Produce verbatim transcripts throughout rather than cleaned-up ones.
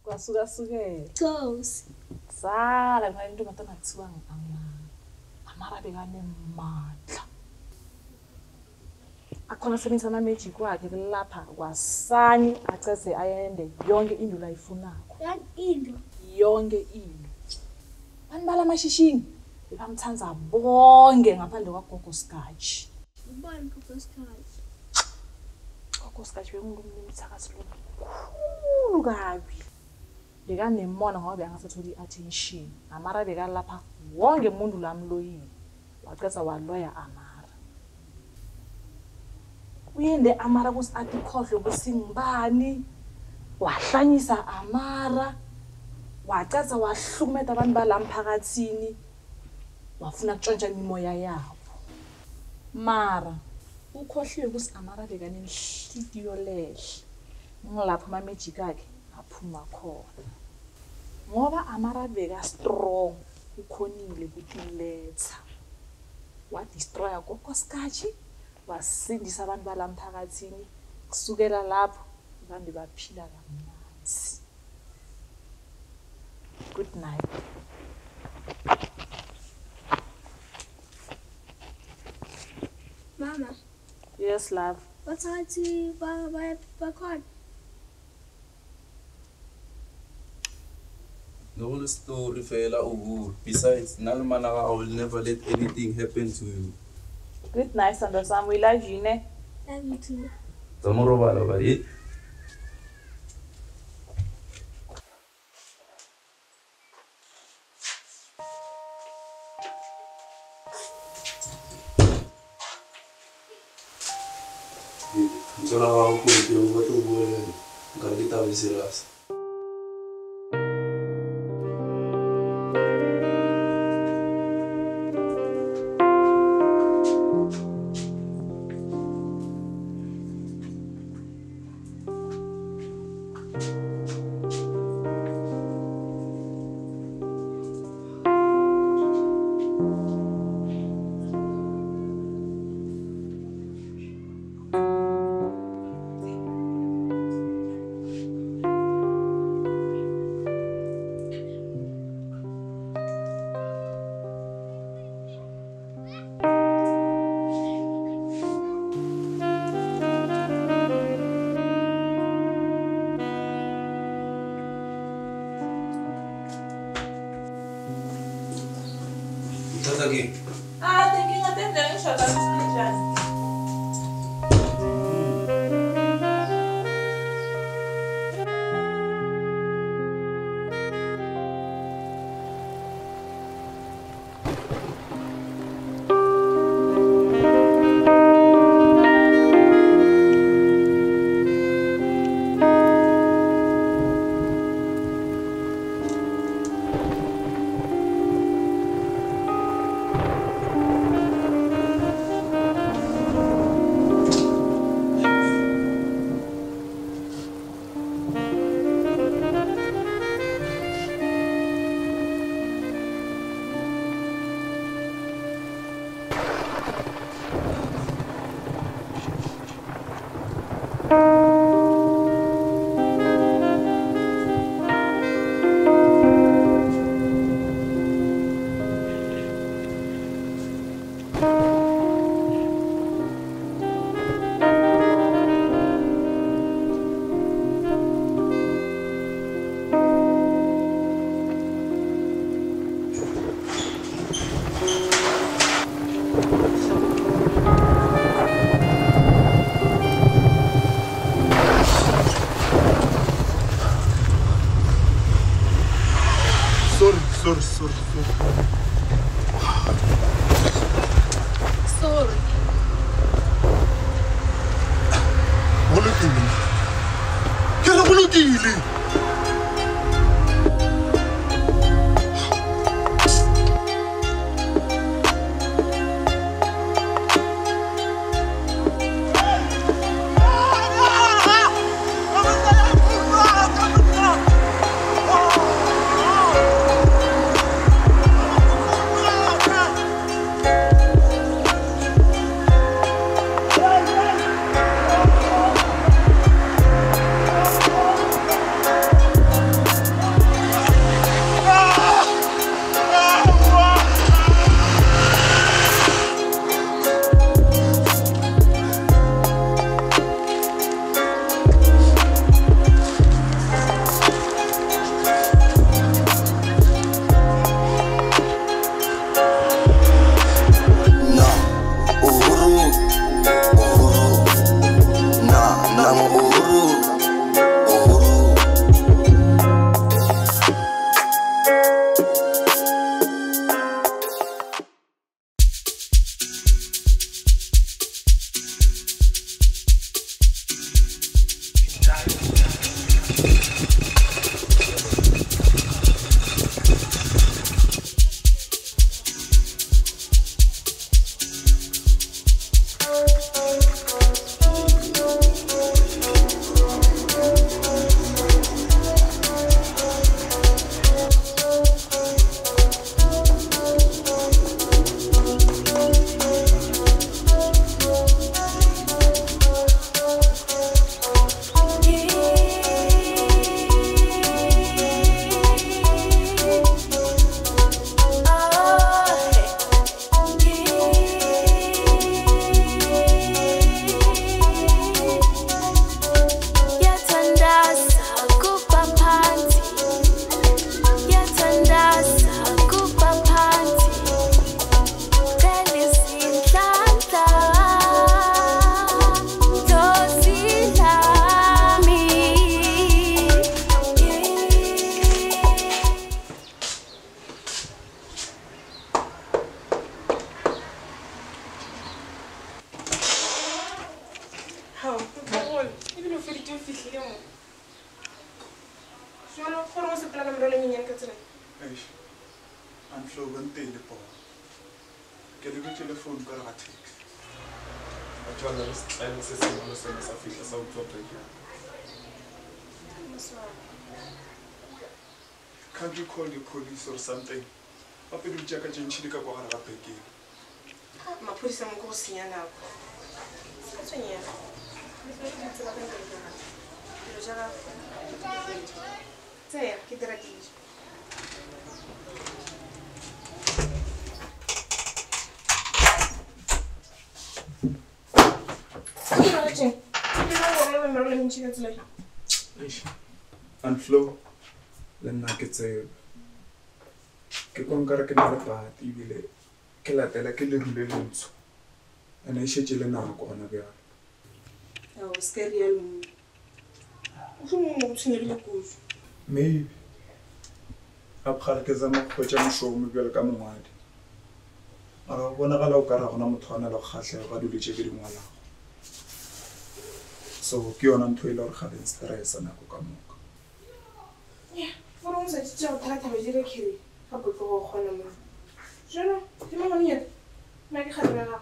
Wasuka suke. Toes. Sala mina into matana tsiwa ngama. Amara bekane mandla. Akhona sebenza ama magic wakhe lapha kwasani aceze ayende yonke into la ifunako. Yani into Yonke into. Bani bala mashishini bamthanza bonke ngaphandle kwagogo Skachi. ubani gogo Skachi? Gogo Skachi bengumuntu omthakazi lo. Kabi. Bekanemona ngoba angasatholi attention. Amara bekalapha wonke umuntu lamloyini. Waqeda waloya Amara. Uyende Amara kusi atikhohle kusingibani. Wahlanyisa Amara. Waqeda wahlumeta abantu balamphakathini. Wafuna ukutshontsha imimoya yabo. Mara ukhohliwe kusi Amara bekanenhliziyo lehle. Ngilapha ama magic akhe aphuma khona. Ngoba Amara beka strong ukhonile ukuletha. Wa destroy gogo Skachi, wasindisa abantu balamphakathini. Kusukela lapho abantu baphila kamnandi. Good night. Mama. Yes, love. Bathi ba ba bakhona. No story fela Uhuru. Besides, Nalmanaga, I will never let anything happen to you. Good night, Sandra Sam. We love you, ne? Love you too. Tomorrow, bye. Sono un po' più fatto gallita viseras. Lagi. Ah, thinking of them, then shut up, Jan. Sorry, sorry, sorry. Sorry. Bolokile. Ke re bolokile. merole menyane ka tsela. Eish. I'm flow gantele po. Ke le telephone ka ga text. Batho ba le style se se mo se sa fihla sa utlwa break. Can't you call the police or something? Apa di jaga jenchi ka kwa ga beke. Maphodisa mo go senya nako. Ka tsenya. Ke tla go tsela ka ntle. Ke ja ga. Tsaya ke dira dijo. And flow le nna ke tseo ke konkara ke na le party bile ke latela ke le rule lentsho ene e shetse le nako gona bjalo. Oh, scary alone. Ufumo mtshinyele kuzo. Maybe a phara ke zama go tšea moshomo bjalo ka mongwadi mara o bonagala o ka ra gona motho a na le kgatlhego ga dilo tše ke di ngwalago so ke yona ntho e le gore ga le stressa nako ka moka. Yeah, for ons het jy al trek met hierdie keer. Ga ek gou gaan na my. Jana, jy mag nie. Maar ek gaan reg.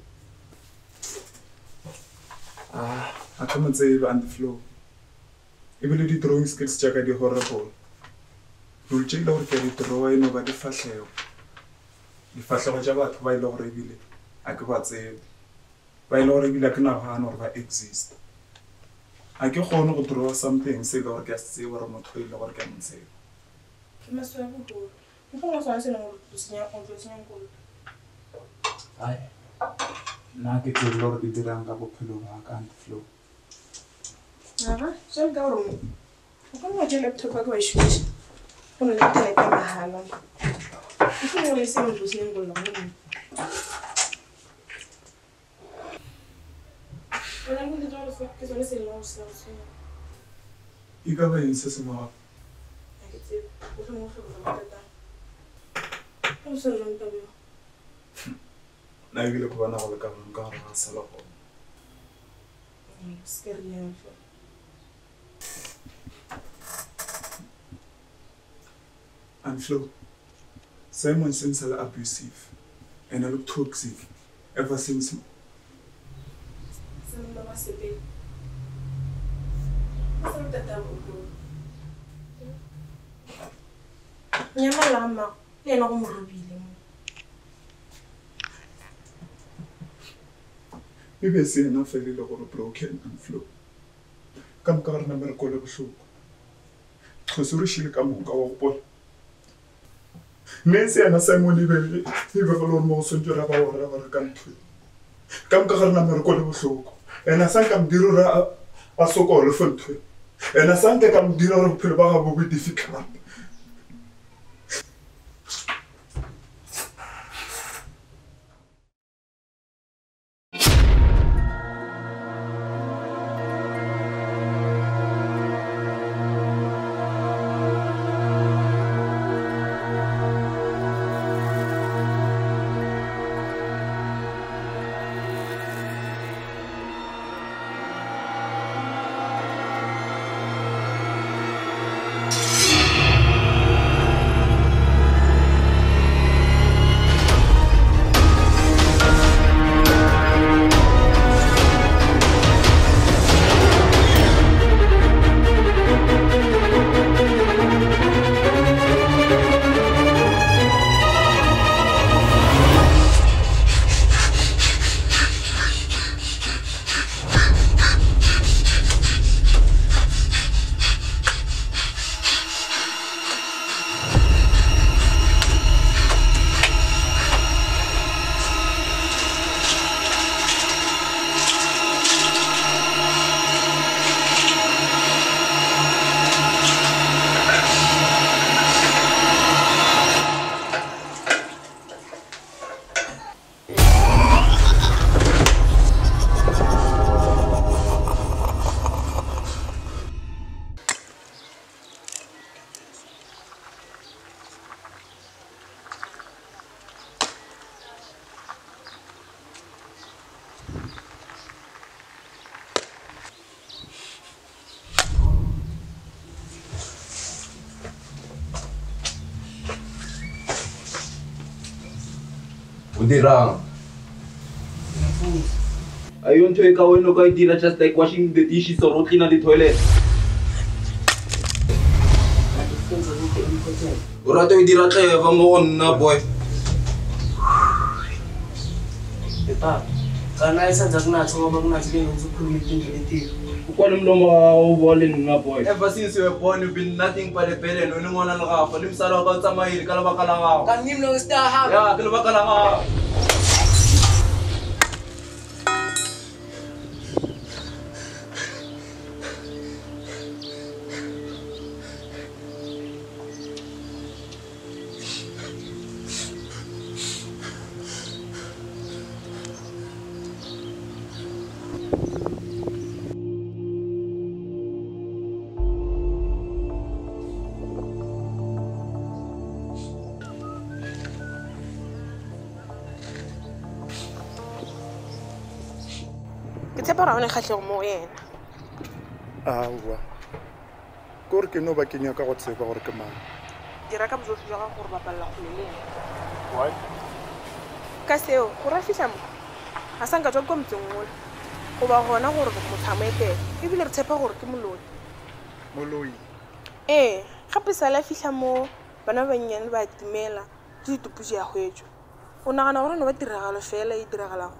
Ah, a ka mo tsebe and the flow. E bile di drawing skills tša ka di horrible. Rule tše e le gore ke di draw e no ba di fatlhego. Difatlhego tša batho ba ile gore ebile a ke ba tsebe. Ba ile gore ebile a ke nagana gore ba exist. A ke kgone go draw something se ile gore ke a se tsebe gore motho ile gore ke a mo tsebe. Ke maswa go go. Ke go maswa se no go senya go go senya go. Ai. Na ke ke le gore di dirang ka bophelo ba ka and flow. Aha, jang ka gore o ka mo jela laptop ka wa shumisa. Go ne le internet ya mahala. Ke go le se mo go senya go lo. Wala mo ditoro se ke sone se lo se se. E ka ba eng se se mo gape? Ke tsebe go go mo go go tata. O se lo ntabe. Na ebile go bona go le ka bang ka gore ga sala go. Scary ya. And flow. Simon seems a little abusive and a little toxic ever since. Sama ba se be. Sa tata go. Nyama lama, le na go mo robile mo. Maybe se ena fele le gore broken and flow. Ka moka gore namere ko le bohloko. Go se re shile ka moka wa go bona. Mme se ena Simon e be e be go le mo go sontsera ba gore ba re ka ntho. Ka moka gore namere ko le bohloko. Ena sa ka mdiro ra a sokole fo ntho. Ena sa nke ka mdiro gore bophelo ba ga bo be difficult. dirang. Ayun to ikaw no kay dira just like washing the dishes or cleaning the toilet. Ora to dira clever mo on na boy. Eta, kana isa jagna choma bagna chile nzu kumiti ngiti. Ukwana mlomo ubolin na boy. Ever since you were born you've been nothing but a parent. No ngona la ka, lim sala ka tsamai kala ba kala nga. Kanim no sta ha. Ya, kala ba kala nga. Ke tshepa ra ona khatlego mo yena. Awa. Kore ke no ba kenya ka go tseba gore ke mang. Dira ka bojotlhe jwa gago gore ba palla go le yena. Why? Ka seo go ra fihla mo a sanka tswa ko motseng mola go ba gona gore motlhamo etele ebile re tshepa gore ke moloi. Moloi. Ee gape sala fihla mo bana ba nnyane ba timela di ditupusi ya hwetšo o nagana gore no ba tiragalo fela e diragalago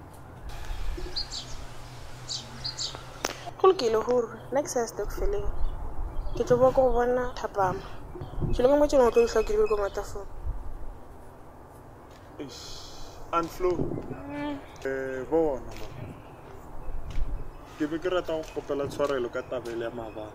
go lokile gore next year stokfeleng ke tlo boa ko go bona thapama ke lengwe mo tsone go tlo ditlhoa ke dibe ko matafong And flow. Eh, bona ma. Ke be ke rata go kopela tshwarelo ka tabele ya mabana.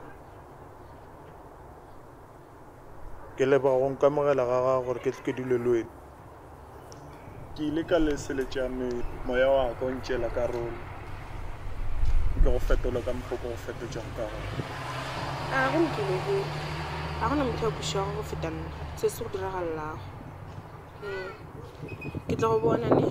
Ke leba go nkamogela ga gago gore ke ke dilo le wena. Ke ile ka leseletšane moya wa ka o ntšela ka rolo. Ke go fetola ka mokgwa go fetotšang ka gona. a go lokile go a gona motho o bušago go feta nna se se go diragalago ke tla go bona ne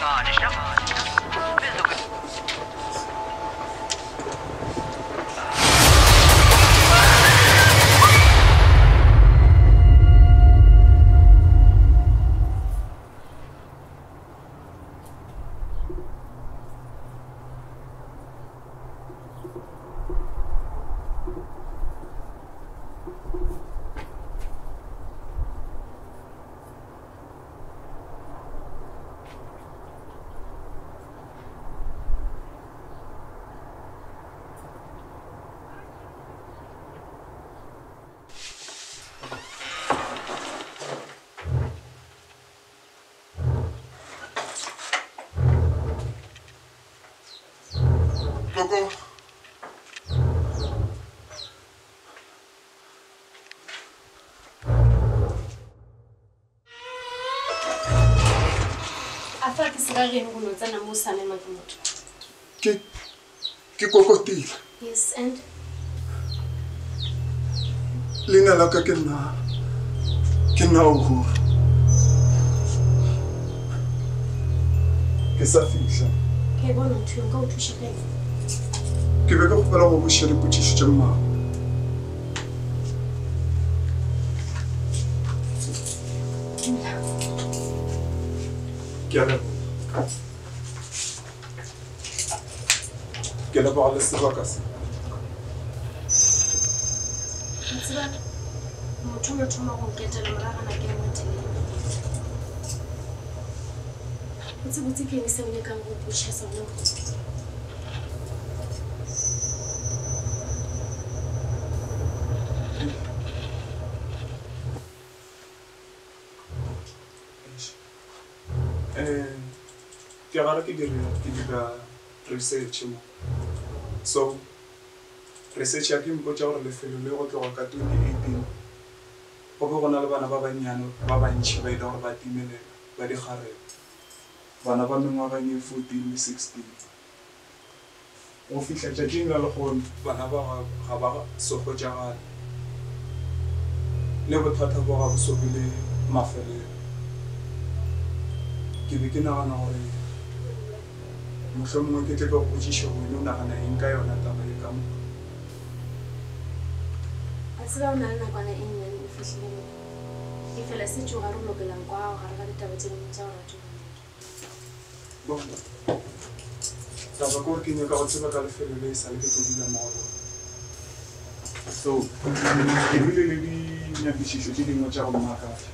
Coco. Afa ke sera reng go notsa na mo sale ma ke motho. Ke ke kokotile. Yes, and Lena la ka ke nna. Ke nna Uhuru. Ke sa fihla. ke bona ntho nka o thuša ka eng. Ke be ke gopela go buša dipotšišo tša mmago. Ke a leboga. Ke leboga le sebaka se. Tseba motho mo thoma go ketela moragana ke mo telele. Botse botse ke eng se o nyakang go puša sona. Eh, ke gara ke dira ke dira research mo. So research ya ke mpotša gore lefelo le go tloga ka twenty eighteen go be go na le bana ba bannyane ba bantšhi ba ile gore ba timelela ba digarela. Bana ba mengwageng e fourteen le sixteen. Go fihla tšatšing la legono bana ba ga ba sokotšagale le bothata bo ga bo sobile mafelelo. Ke be ke nagana gore mohlomongwe ke tle ka go botšiša wena o nagana eng ka yona taba e ka moka. A tseba o na le nakwana e nnyane o fihlile mo. E fela se tšo gare o lokelang kwa go gare ga ditaba tse dingwe tša go rata. Bona taba ke gore ke nyaka go tseba ka lefelo le e sale ke tlo dula mo go lona. So ke bile le dinyakišišo tše dingwe tša go mmakatša.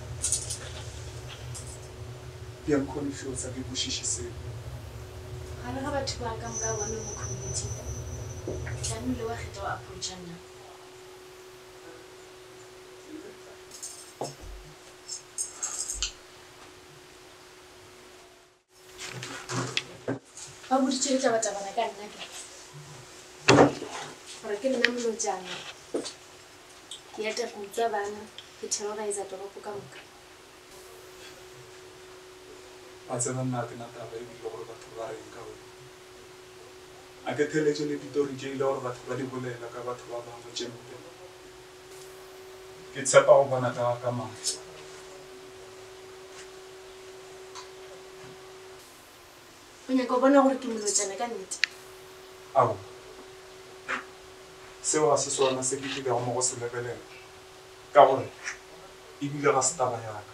Ke yang confuse ke bošiše seo. Gare ga batho ba ka moka bone mo community. Tlamehile wa kgetha wa approacha nna. Ba boditše tla batabana ka nna ke. Gore ke nna molojana. Ke eta go utswa bana, ke terrorize toropo ka moka. A tseba nna ke na taba e bile gore batho ba reng ka wena. A ke theletše le ditori tše ile gore batho ba di bolela ka batho ba bangwe tše mpe. Ke tshepa go bona ka ka maatla. O nyaka o bona gore ke molojana ka nnete. Ao seo ga se sona se ke tlilego mo go se lebelela ka gore ebile ga se taba yaka.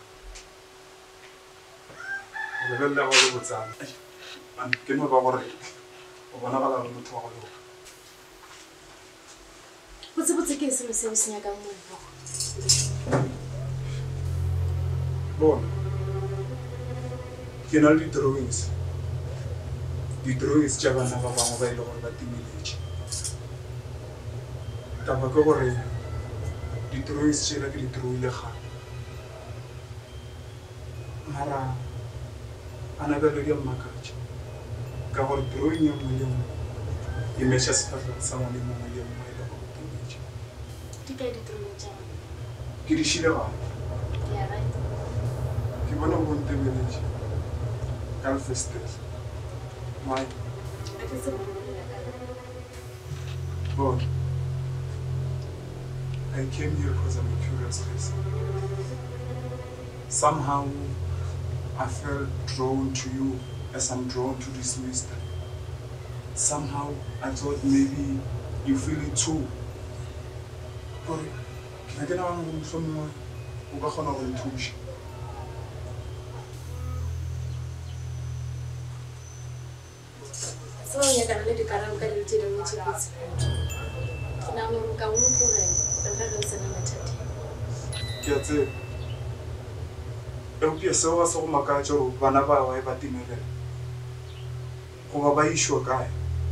Lebelela go le botsana ke no ba gore o bonagala re motho wa go loka. Botsebotse ke selo seo se nyakang mo nna. Bona ke na le di-drawings di-drawings tša bana ba bangwe ba ile gore ba timeletše. Taba ke gore di-drawings tšela ke di-drawile gale mara a na bjalo di a mmakatša ka gore drawing ye nngwe le nngwe e metšha sefatlhego sa ngwe le mongwe le mongwe ile gore timeletše. Di kae di-drawing tša gona? Ke di šile gale Ke a right. ke bona go ntemeletše ka lefestele mai A ke se bolela ka nna. Bon, I came here because I'm a curious person. Somehow, I felt drawn to you as I'm drawn to this mystery. Somehow, I thought maybe you feel it too. But I can't know someone who got on our touch. So you can let the caram get into the meeting. Now we can move on. The heavens and the chat. Get it. Eu pienso a so makacho vanava wa evatimele. Ko ba isho kai.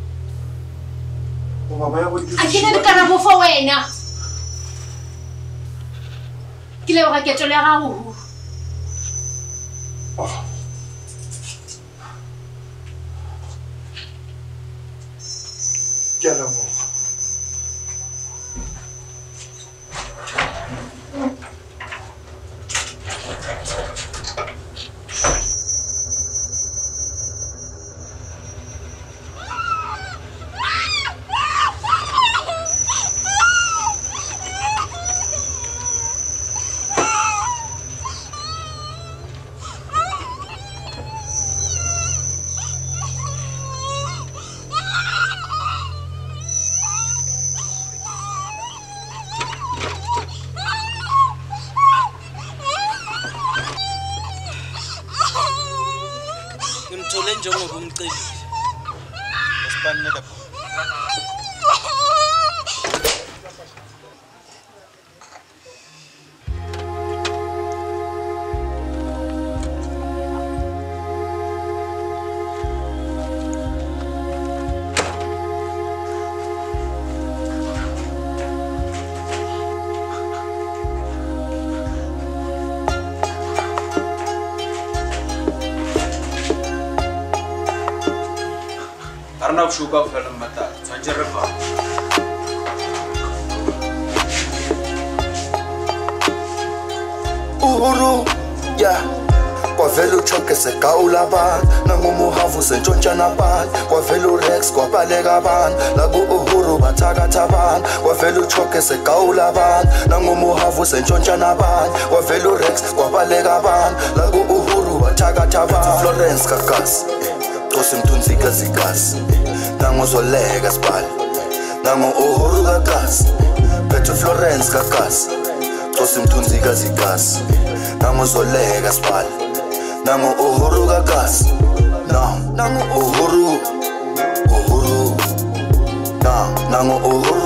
Ko ba ya go di. A ke le karabo for wena. Ke le ga ke tole ga go. Oh. Ke la mo. njengoba umceli wasibanela Karena suka film mata, saja reba. Uhuru, ya. Kwa velo choke se kaula ban, nangumu hafu se nchonchana ban. Kwa velo Rex kwa balega ban, lagu Uhuru bataka taban. Kwa velo choke se kaula ban, nangumu hafu se nchonchana ban. Kwa velo Rex kwa balega ban, lagu Uhuru bataka taban. Florence kakas. Tosim tunzi gazi gas Nango zolega spal Nango Uhuru gagas Petro Florence gagas Tosim tunzi gazi gas Nango zolega spal Nango Uhuru gagas Nango Uhuru Uhuru Nango Uhuru